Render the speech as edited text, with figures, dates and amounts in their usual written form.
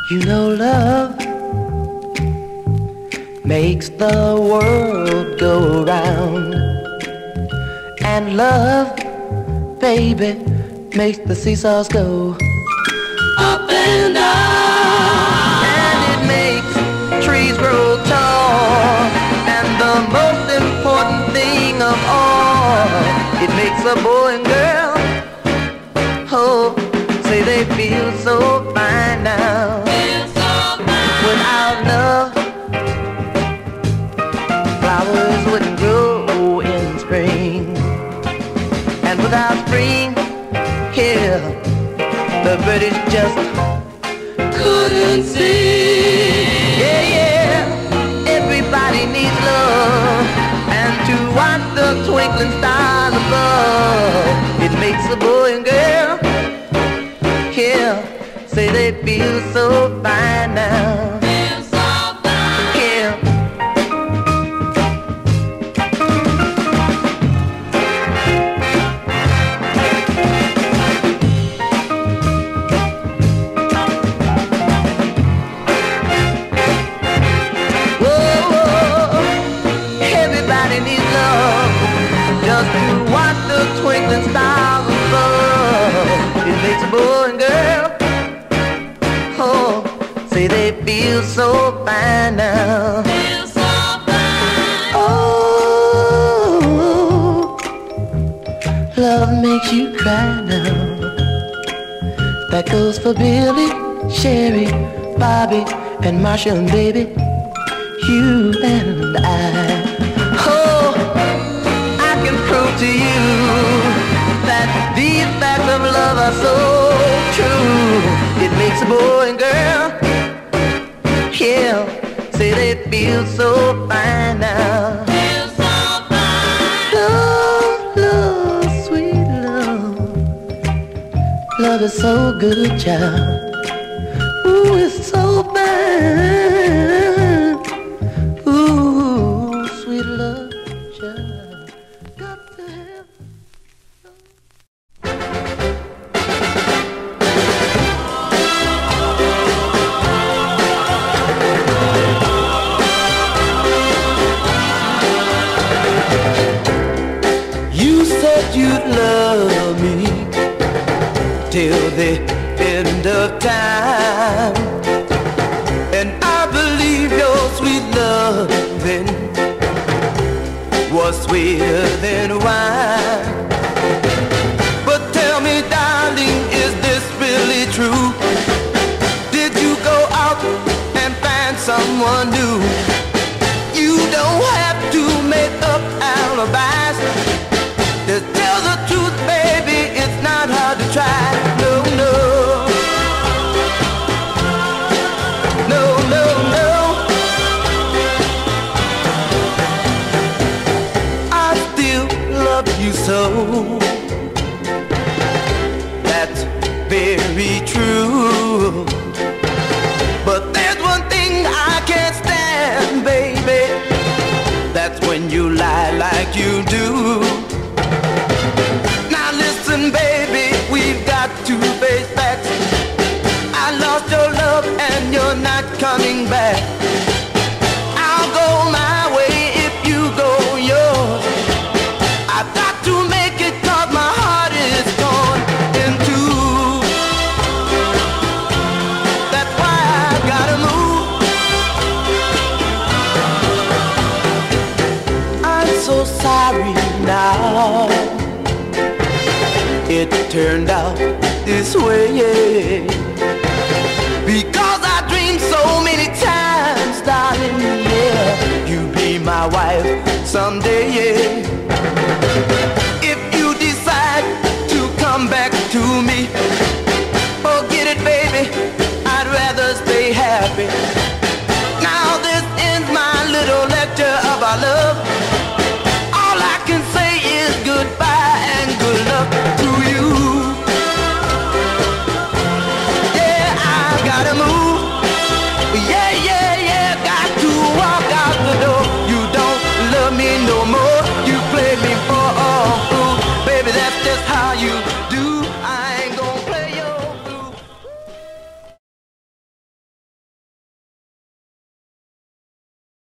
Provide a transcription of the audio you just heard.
You know love makes the world go round, and love, baby, makes the seesaws go up and down, and it makes trees grow tall, and the most important thing of all, it makes a boy and girl, oh, say they feel so fine now. Without love, flowers wouldn't grow in spring, and without spring, here, the British just couldn't sing. Yeah, yeah, everybody needs love, and to watch the twinkling stars above, it makes a boy and girl, here, say they feel so fine now. Feel so fine. Yeah. Whoa, everybody needs love, just to watch the twinkling stars above. It makes a boy and girl, say they feel so fine now. Feel so fine. Oh, love makes you cry now. That goes for Billy, Sherry, Bobby, and Marsha, and baby, you and I. Oh, I can prove to you that these facts of love are so true. It makes a boy and girl, yeah, say they feel so fine now. Feel so fine. Love, love, sweet love. Love is so good, child. Ooh, it's so fine. Ooh, sweet love, child. Got to have. You'd love me till the end of time, and I believe your sweet loving was sweeter than wine. But tell me, darling, is this really true? Did you go out and find someone new? You don't have to make up alibis. To tell the truth, baby, it's not hard to try. No, no. No, no, no. I still love you so. That's very true. But there's one thing I can't stand, baby. That's when you lie like you do. Baby, we've got to face facts. I lost your love and you're not coming back. I'll go my way if you go yours. I've got to make it 'cause my heart is torn in two. That's why I gotta move. I'm so sorry now it turned out this way, because I dreamed so many times, darling, yeah, you be my wife someday, yeah. If you decide to come back to me, forget it, baby, I'd rather stay happy. Now this ends my little lecture of our love. All I can say is goodbye and good luck to you. Yeah, I gotta move. Yeah, yeah, yeah, got to walk out the door. You don't love me no more. You played me for a fool. Baby, that's just how you do.